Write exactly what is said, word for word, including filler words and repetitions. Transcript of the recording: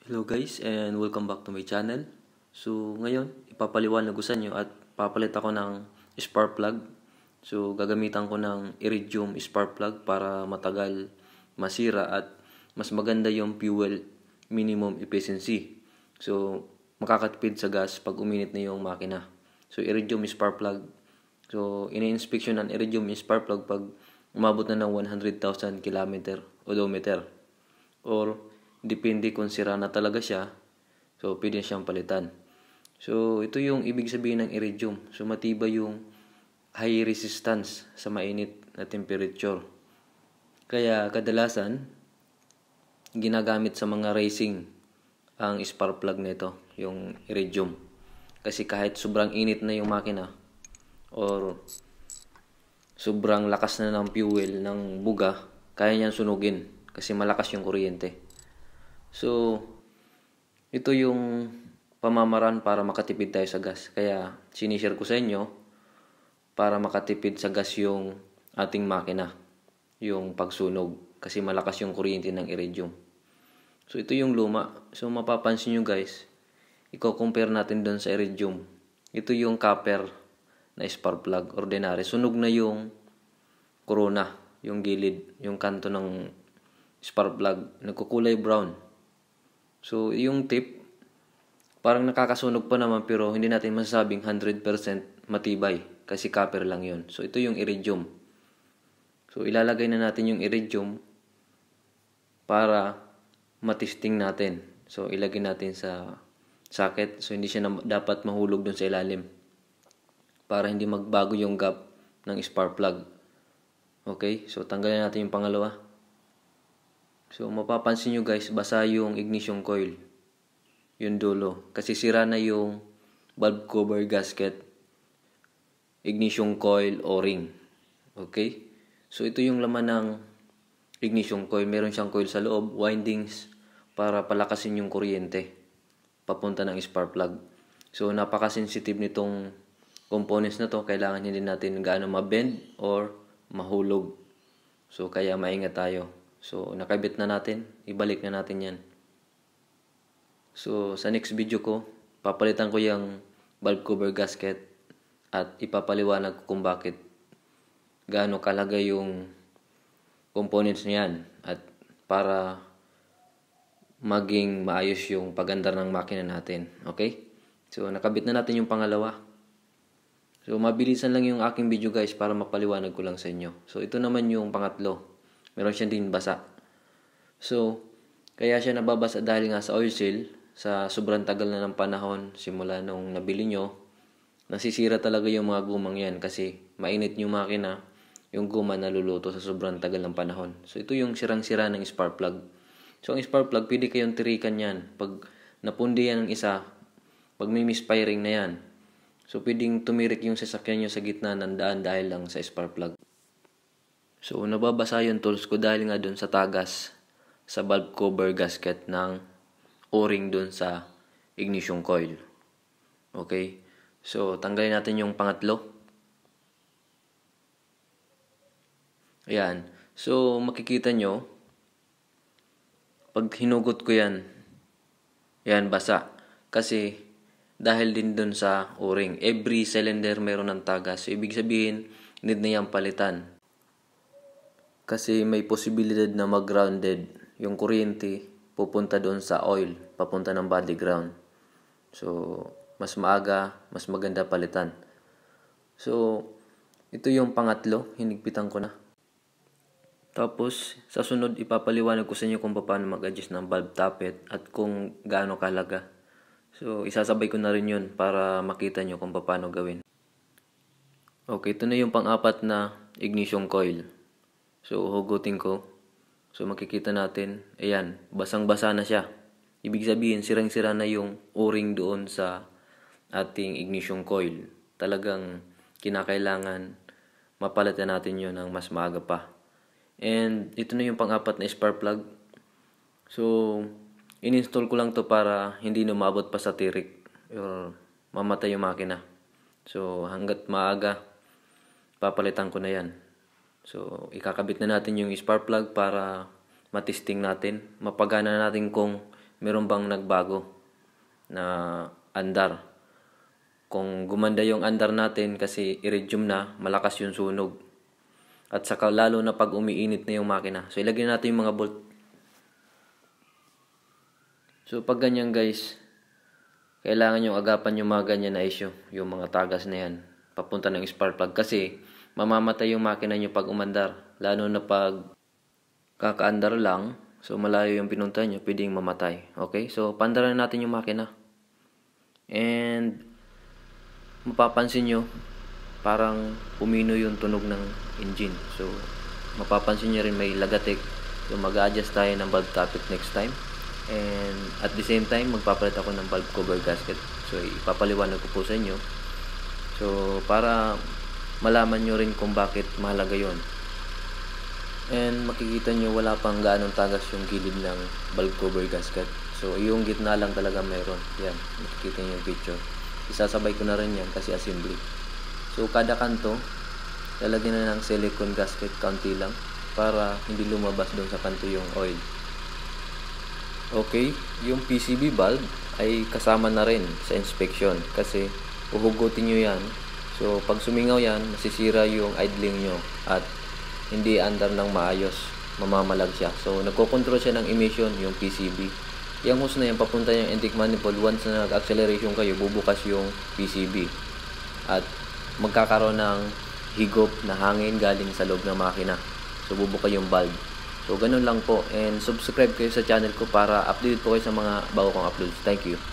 Hello guys and welcome back to my channel. So ngayon, ipapaliwanag ko sa inyo at papalit ako ng spark plug. So gagamitan ko ng iridium spark plug para matagal masira at mas maganda yung fuel minimum efficiency. So makakatipid sa gas pag uminit na yung makina. So iridium spark plug. So ini-inspection ng iridium spark plug pag umabot na ng one hundred thousand kilometer odometer. Or depende kung sira na talaga siya, so pwede siyang palitan. So ito yung ibig sabihin ng iridium. So matibay yung high resistance sa mainit na temperature. Kaya kadalasan ginagamit sa mga racing ang spark plug nito, yung iridium. Kasi kahit sobrang init na yung makina or sobrang lakas na ng fuel ng buga, kaya niyang sunugin kasi malakas yung kuryente. So, ito yung pamamaraan para makatipid tayo sa gas. Kaya, sinishare ko sa inyo para makatipid sa gas yung ating makina, yung pagsunog. Kasi malakas yung kuryente ng iridium. So, ito yung luma. So, mapapansin nyo guys, i-compare natin doon sa iridium. Ito yung copper na spark plug, ordinary. Sunog na yung corona, yung gilid, yung kanto ng spark plug. Nagkukulay brown. So, yung tip, parang nakakasunog pa naman pero hindi natin masasabing one hundred percent matibay kasi copper lang yun. So, ito yung iridium. So, ilalagay na natin yung iridium para matesting natin. So, ilagay natin sa socket. So, hindi siya na dapat mahulog dun sa ilalim para hindi magbago yung gap ng spark plug. Okay? So, tanggalin natin yung pangalawa. So, mapapansin nyo guys, basa yung ignition coil. Yung dulo. Kasi sira na yung valve cover gasket, ignition coil, o-ring. Okay? So, ito yung laman ng ignition coil. Meron siyang coil sa loob, windings, para palakasin yung kuryente papunta ng spark plug. So, napaka-sensitive nitong components na to. Kailangan hindi natin gaano ma-bend or mahulog. So, kaya maingat tayo. So, nakabit na natin. Ibalik na natin yan. So, sa next video ko, papalitan ko yung valve cover gasket at ipapaliwanag ko kung bakit gaano kalaga yung components niyan at para maging maayos yung pagandar ng makina natin. Okay? So, nakabit na natin yung pangalawa. So, mabilisan lang yung aking video guys para mapaliwanag ko lang sa inyo. So, ito naman yung pangatlo. Meron siya din basa. So, kaya siya nababasa dahil nga sa oil seal, sa sobrang tagal na ng panahon, simula nung nabili nyo, nasisira talaga yung mga gumang yan kasi mainit yung makina, yung guma naluluto sa sobrang tagal ng panahon. So, ito yung sirang-sira ng spark plug. So, ang spark plug, pwede kayong tirikan yan. Pag napundi yan ng isa, pag may misfiring na yan, so, pwedeng tumirik yung sasakyan nyo sa gitna ng daan dahil lang sa spark plug. So, nababasa yung tools ko dahil nga dun sa tagas sa valve cover gasket ng o-ring dun sa ignition coil. Okay? So, tanggalin natin yung pangatlo. Ayan. So, makikita nyo, pag hinugot ko yan, yan, basa. Kasi, dahil din dun sa o-ring, every cylinder meron ng tagas. So, ibig sabihin, need na yan palitan. Kasi may posibilidad na mag-grounded yung kuryente pupunta doon sa oil, papunta ng body ground. So, mas maaga, mas maganda palitan. So, ito yung pangatlo, hinigpitan ko na. Tapos, sa sunod, ipapaliwanag ko sa inyo kung paano mag-adjust ng valve tappet at kung gaano kalaga. So, isasabay ko na rin yun para makita nyo kung paano gawin. Okay, ito na yung pang-apat na ignition coil. So, hugutin ko. So, makikita natin, ayan, basang-basa na siya. Ibig sabihin, sirang-sira na yung o-ring doon sa ating ignition coil. Talagang kinakailangan mapalitan natin yun ng mas maaga pa. And, ito na yung pang-apat na spark plug. So, in-install ko lang to para hindi na maabot pa sa tirik or mamatay yung makina. So, hanggat maaga, papalitan ko na yan. So, ikakabit na natin yung spark plug para matesting natin. Mapagana natin kung meron bang nagbago na andar. Kung gumanda yung andar natin kasi iridium na, malakas yung sunog. At saka lalo na pag umiinit na yung makina. So ilagay natin yung mga bolt. So pag ganyan guys, kailangan yung agapan yung mga ganyan na issue. Yung mga tagas na yan, papunta ng spark plug. Kasi mamamatay yung makina nyo pag umandar. Lalo na pag kakaandar lang, so malayo yung pinunta nyo, pwedeng mamatay. Okay? So pandaran natin yung makina. And mapapansin nyo, parang pumino yung tunog ng engine. So, mapapansin nyo rin may lagatik. So, mag-adjust tayo ng valve tappet next time. And at the same time, magpapalit ako ng valve cover gasket. So, ipapaliwanag ko po sa inyo. So, para malaman nyo rin kung bakit mahalaga yon. And makikita nyo wala pang gaanong tagas yung gilid ng valve cover gasket. So, yung gitna lang talaga meron. Yan, makikita nyo yung picture. Isasabay ko na rin yan kasi assembly. So, kada kanto, lalagyan na ng silicone gasket, kaunti lang, para hindi lumabas doon sa kanto yung oil. Okay, yung P C B valve ay kasama na rin sa inspection kasi uhugutin nyo yan. So, pag sumingaw yan, masisira yung idling nyo at hindi andar ng maayos, mamamalag siya. So, nagkocontrol siya ng emission yung P C B. Yung hose na yan, papunta yung intake manifold. Once na nag-acceleration kayo, bubukas yung P C B. At magkakaroon ng higop na hangin galing sa loob ng makina. So, bubuka yung valve. So, ganun lang po. And subscribe kayo sa channel ko para update po kayo sa mga bago kong uploads. Thank you.